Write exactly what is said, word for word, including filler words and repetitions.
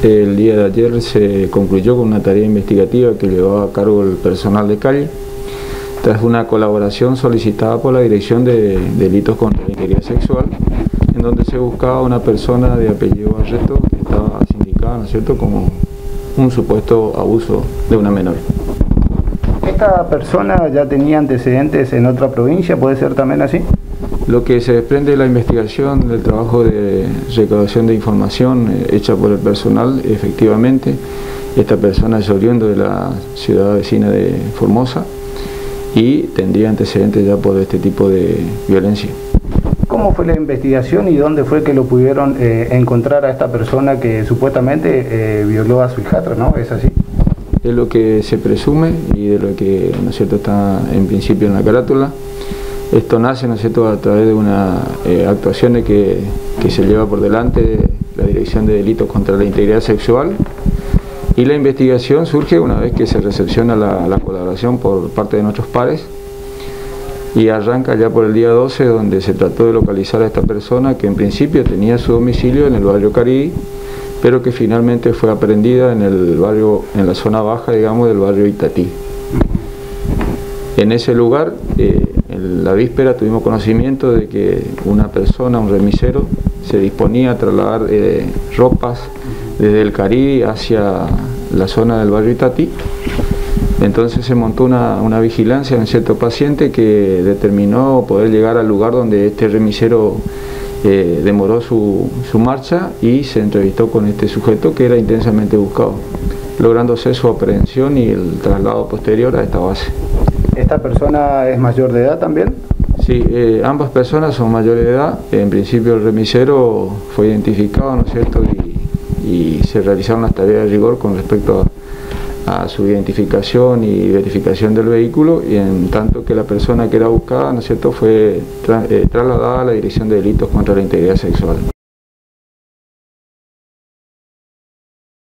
el día de ayer se concluyó con una tarea investigativa que llevaba a cargo el personal de calle, tras una colaboración solicitada por la Dirección de Delitos contra la Integridad Sexual, en donde se buscaba una persona de apellido Barreto que estaba sindicada, ¿no es cierto?, como un supuesto abuso de una menor. ¿Esta persona ya tenía antecedentes en otra provincia? ¿Puede ser también así? Lo que se desprende de la investigación, del trabajo de recaudación de información eh, hecha por el personal, efectivamente, esta persona es oriundo de la ciudad vecina de Formosa y tendría antecedentes ya por este tipo de violencia. ¿Cómo fue la investigación y dónde fue que lo pudieron eh, encontrar a esta persona que supuestamente eh, violó a su hijastra, ¿no? ¿Es así? Es lo que se presume y de lo que, ¿no es cierto?, está en principio en la carátula. Esto nace, ¿no es cierto?, a través de una eh, actuación de que, que se lleva por delante la Dirección de Delitos contra la Integridad Sexual, y la investigación surge una vez que se recepciona la, la colaboración por parte de nuestros pares, y arranca ya por el día doce, donde se trató de localizar a esta persona que en principio tenía su domicilio en el barrio Caribe, pero que finalmente fue aprehendida en el barrio, en la zona baja, digamos, del barrio Itatí. En ese lugar, eh, en la víspera tuvimos conocimiento de que una persona, un remisero, se disponía a trasladar eh, ropas desde el Caribe hacia la zona del barrio Itatí. Entonces se montó una, una vigilancia en cierto paciente que determinó poder llegar al lugar donde este remisero eh, demoró su, su marcha, y se entrevistó con este sujeto que era intensamente buscado, lográndose su aprehensión y el traslado posterior a esta base. ¿Esta persona es mayor de edad también? Sí, eh, ambas personas son mayores de edad. En principio el remisero fue identificado, ¿no es cierto?, y, y se realizaron las tareas de rigor con respecto a, a su identificación y verificación del vehículo, y en tanto que la persona que era buscada, ¿no es cierto?, fue tra eh, trasladada a la Dirección de Delitos contra la Integridad Sexual.